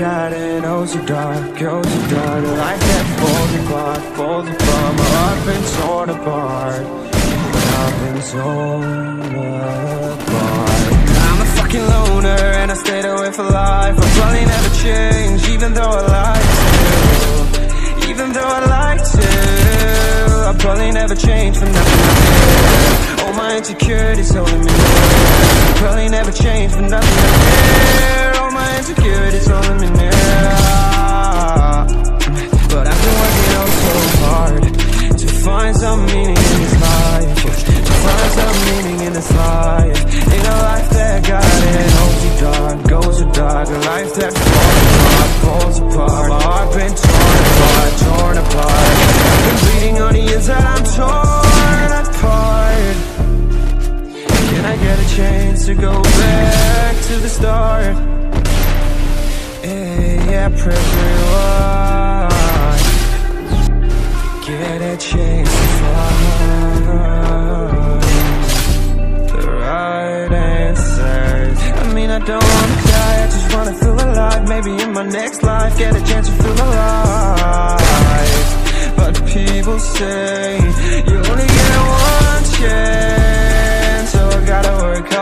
got it, oh so dark, oh so dark. A life that falls apart, falls apart. My heart been torn apart, I've been torn apart. I'm a fucking loner and I stayed away for life. I'll probably never change, even though I like to. Even though I like to, I'll probably never change for nothing. All my insecurities holding me near. Probably never change for nothing. All my insecurities holding me near. But I've been working out so hard to find some meaning in this life. To find some meaning in this life. In a life that got it, oh so dark, goes so dark. A life that falls apart. My heart been torn apart. I've been bleeding on the inside, I'm torn apart. Can I get a chance to go back to the start? Yeah, press rewind. Get a chance to find the right answers. I mean, I don't wanna die, I just wanna feel alive. Maybe in my next life, get a chance to feel alive. But people say you only get one chance, so I gotta work